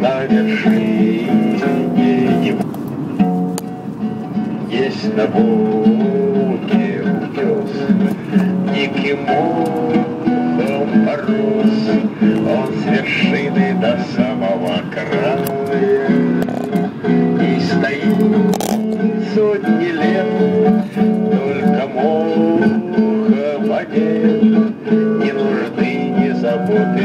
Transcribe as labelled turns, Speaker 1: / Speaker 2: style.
Speaker 1: на вершине его. Есть на Волге утес, диким мохом порос, он с вершины до самого края и стоит сотни лет, только мохом одет, не нужны ни заботы,